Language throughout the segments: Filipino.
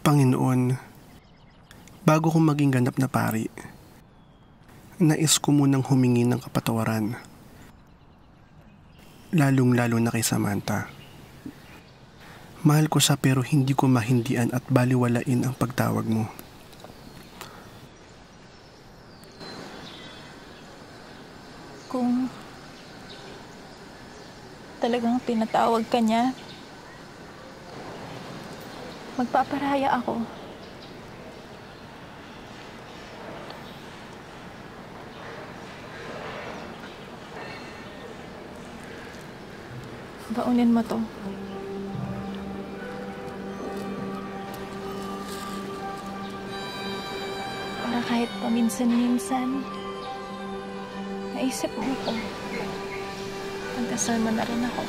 Panginoon, bago ko maging ganap na pari, nais ko munang humingi ng kapatawaran. Lalong-lalo na kay Samantha. Mahal ko siya pero hindi ko mahindian at baliwalain ang pagtawag mo. Kung talagang tinatawag ka niya, magpaparaya ako. Baunin mo to. Para kahit paminsan-minsan, naisip mo ko, pagdasal mo na rin ako.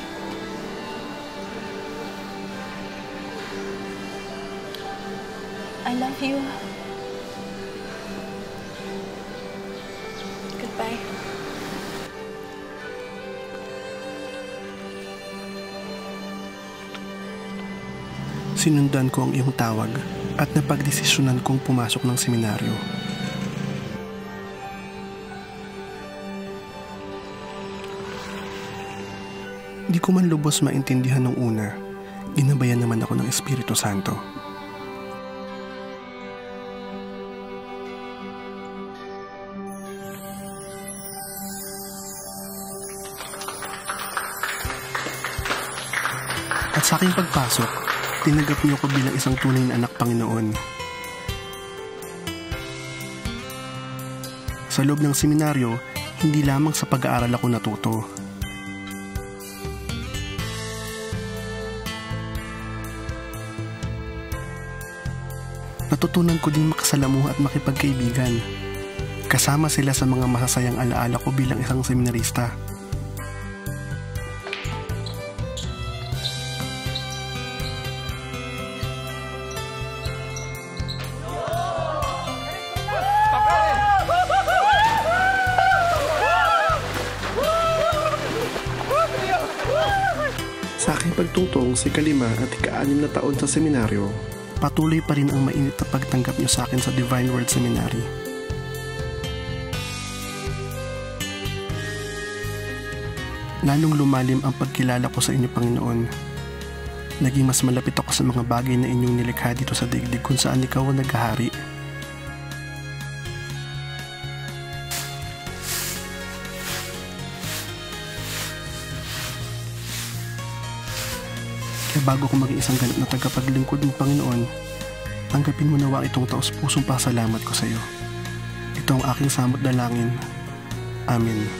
I love you. Goodbye. Sinundan ko ang iyong tawag at napagdesisyonan kong pumasok ng seminaryo. Di ko man lubos maintindihan nung una, ginabayan naman ako ng Espiritu Santo. At sa aking pagpasok, tinanggap niyo ko bilang isang tunay na anak, Panginoon. Sa loob ng seminaryo, hindi lamang sa pag-aaral ako natuto. Natutunan ko din makasalamuha at makipagkaibigan. Kasama sila sa mga masasayang alaala ko bilang isang seminarista. Sa aking pagtungtong sa ika-5 at ika-6 na taon sa seminaryo, patuloy pa rin ang mainit na pagtanggap niyo sa akin sa Divine Word Seminary. Lalong lumalim ang pagkilala ko sa inyo, Panginoon. Naging mas malapit ako sa mga bagay na inyong nilikha dito sa daigdig kung saan ikaw ang naghahari. Kaya bago ko maging isang ganap na tagapaglingkod ng Panginoon, tanggapin mo nawa itong taos-pusong pasalamat ko sa iyo. Ito ang aking samot dalangin. Amen.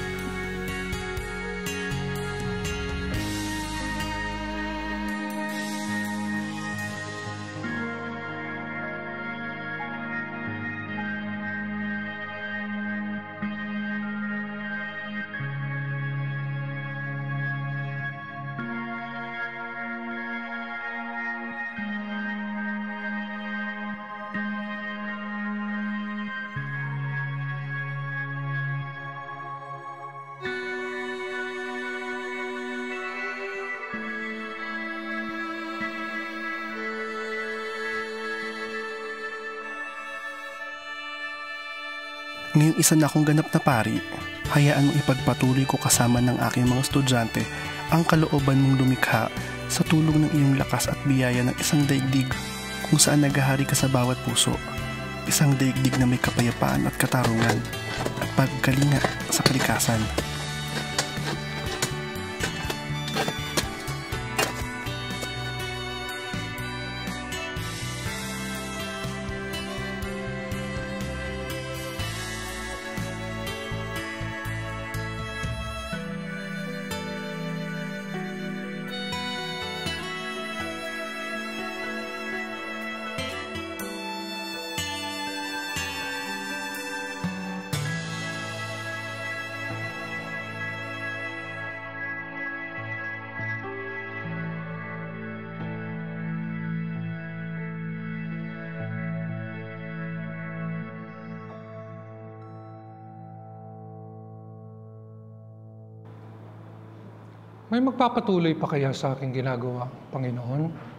Ngayong isa na akong ganap na pari, hayaan mong ipagpatuloy ko kasama ng aking mga estudyante ang kalooban mong lumikha sa tulong ng iyong lakas at biyaya ng isang daigdig kung saan naghahari ka sa bawat puso. Isang daigdig na may kapayapaan at katarungan at pagkalinga sa kalikasan. May magpapatuloy pa kaya sa aking ginagawa, Panginoon?